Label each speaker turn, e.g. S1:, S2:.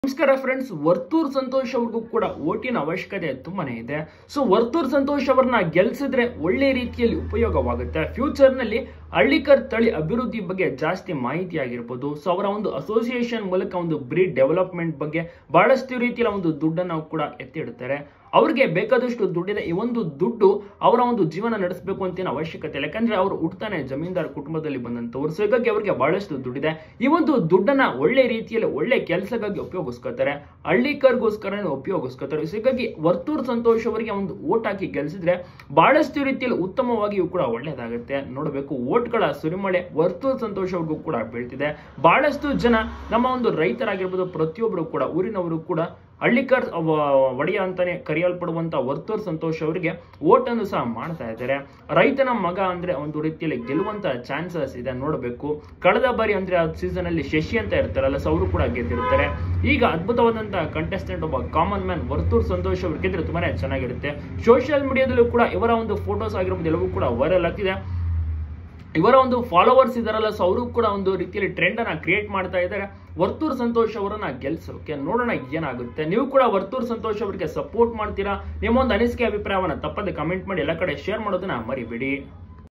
S1: ನಮಸ್ಕಾರ ಫ್ರೆಂಡ್ಸ್, ವರ್ತೂರ್ ಸಂತೋಷ್ ಅವ್ರಿಗೂ ಕೂಡ ಓಟಿನ ಅವಶ್ಯಕತೆ ತುಂಬಾನೇ ಇದೆ. ಸೊ ವರ್ತೂರ್ ಸಂತೋಷ್ ಅವರನ್ನ ಗೆಲ್ಸಿದ್ರೆ ಒಳ್ಳೆ ರೀತಿಯಲ್ಲಿ ಉಪಯೋಗವಾಗುತ್ತೆ. ಫ್ಯೂಚರ್ ನಲ್ಲಿ ಹಳ್ಳಿಕರ್ ತಳಿ ಅಭಿವೃದ್ಧಿ ಬಗ್ಗೆ ಜಾಸ್ತಿ ಮಾಹಿತಿ ಆಗಿರ್ಬೋದು. ಸೊ ಅವರ ಒಂದು ಅಸೋಸಿಯೇಷನ್ ಮೂಲಕ ಒಂದು ಬ್ರೀಡ್ ಡೆವಲಪ್ಮೆಂಟ್ ಬಗ್ಗೆ ಬಹಳಷ್ಟು ರೀತಿಯ ಒಂದು ದುಡ್ಡನ್ನು ಕೂಡ ಎತ್ತಿಡ್ತಾರೆ. ಅವ್ರಿಗೆ ಬೇಕಾದಷ್ಟು ದುಡ್ಡಿದೆ. ಈ ಒಂದು ದುಡ್ಡು ಅವರ ಒಂದು ಜೀವನ ನಡೆಸಬೇಕು ಅಂತ ಅವಶ್ಯಕತೆ ಇಲ್ಲ, ಯಾಕಂದ್ರೆ ಅವರು ಹುಟ್ಟತಾನೆ ಜಮೀನ್ದಾರ್ ಕುಟುಂಬದಲ್ಲಿ ಬಂದಂತವ್ರು. ಸೊ ಹೀಗಾಗಿ ಅವ್ರಿಗೆ ಬಹಳಷ್ಟು ದುಡ್ಡಿದೆ. ಈ ಒಂದು ದುಡ್ಡನ್ನ ಒಳ್ಳೆ ರೀತಿಯಲ್ಲಿ ಒಳ್ಳೆ ಕೆಲಸಕ್ಕಾಗಿ ಉಪಯೋಗಿಸ್ಕೊತಾರೆ, ಹಳ್ಳಿಕರ್ಗೋಸ್ಕರ ಉಪಯೋಗಿಸ್ಕೊತಾರೆ. ಸೊ ಹೀಗಾಗಿ ವರ್ತೂರ್ ಸಂತೋಷ್ ಅವರಿಗೆ ಒಂದು ಓಟ್ ಹಾಕಿ ಗೆಲ್ಸಿದ್ರೆ ಬಹಳಷ್ಟು ರೀತಿಯಲ್ಲಿ ಉತ್ತಮವಾಗಿಯೂ ಕೂಡ ಒಳ್ಳೇದಾಗುತ್ತೆ. ನೋಡಬೇಕು, ಓಟ್ಗಳ ಸುರಿಮಳೆ ವರ್ತೂರ್ ಸಂತೋಷ್ ಅವ್ರಿಗೂ ಕೂಡ ಬೀಳ್ತಿದೆ. ಬಹಳಷ್ಟು ಜನ ನಮ್ಮ ಒಂದು ರೈತರಾಗಿರ್ಬೋದು, ಪ್ರತಿಯೊಬ್ಬರು ಕೂಡ ಊರಿನವರು ಕೂಡ ಹಳ್ಳಿಕರ್ ಒಡೆಯ ಅಂತಾನೆ ಕರೆಯಲ್ಪಡುವಂತ ವರ್ತೂರ್ ಸಂತೋಷ್ ಅವರಿಗೆ ಓಟ್ ಅನ್ನು ಸಹ ಮಾಡ್ತಾ ಇದ್ದಾರೆ. ರೈತನ ಮಗ ಅಂದ್ರೆ ಒಂದು ರೀತಿಯಲ್ಲಿ ಗೆಲ್ಲುವಂತ ಚಾನ್ಸಸ್ ಇದೆ. ನೋಡಬೇಕು, ಕಳೆದ ಬಾರಿ ಅಂದ್ರೆ ಆ ಸೀಸನ್ ಅಲ್ಲಿ ಶಶಿ ಅಂತ ಇರ್ತಾರಲ್ಲ, ಸೊ ಅವರು ಕೂಡ ಗೆದ್ದಿರ್ತಾರೆ. ಈಗ ಅದ್ಭುತವಾದಂತಹ ಕಂಟೆಸ್ಟೆಂಟ್ ಒಬ್ಬ ಕಾಮನ್ ಮ್ಯಾನ್ ವರ್ತೂರ್ ಸಂತೋಷ್ ಅವರು ಗೆದ್ರೆ ತುಂಬಾನೇ ಚೆನ್ನಾಗಿರುತ್ತೆ. ಸೋಷಿಯಲ್ ಮೀಡಿಯಾದಲ್ಲೂ ಕೂಡ ಇವರ ಒಂದು ಫೋಟೋಸ್ ಆಗಿರ್ಬೋದು ಎಲ್ಲವೂ ಕೂಡ ವೈರಲ್ ಆಗ್ತಿದೆ. ಇವರ ಒಂದು ಫಾಲೋವರ್ಸ್ ಇದಾರಲ್ಲ, ಸೊ ಅವರು ಕೂಡ ಒಂದು ರೀತಿಯಲ್ಲಿ ಟ್ರೆಂಡ್ ಅನ್ನ ಕ್ರಿಯೇಟ್ ಮಾಡ್ತಾ ಇದ್ದಾರೆ ವರ್ತೂರ್ ಸಂತೋಷ್ ಅವರನ್ನ ಗೆಲ್ಸೋಕೆ. ನೋಡೋಣ ಏನಾಗುತ್ತೆ. ನೀವು ಕೂಡ ವರ್ತೂರ್ ಸಂತೋಷ್ ಅವರಿಗೆ ಸಪೋರ್ಟ್ ಮಾಡ್ತೀರಾ? ನಿಮ್ಮ ಒಂದು ಅನಿಸಿಕೆ ಅಭಿಪ್ರಾಯವನ್ನ ತಪ್ಪದೆ ಕಮೆಂಟ್ ಮಾಡಿ ಎಲ್ಲ ಕಡೆ ಶೇರ್ ಮಾಡೋದನ್ನ ಮರಿಬೇಡಿ.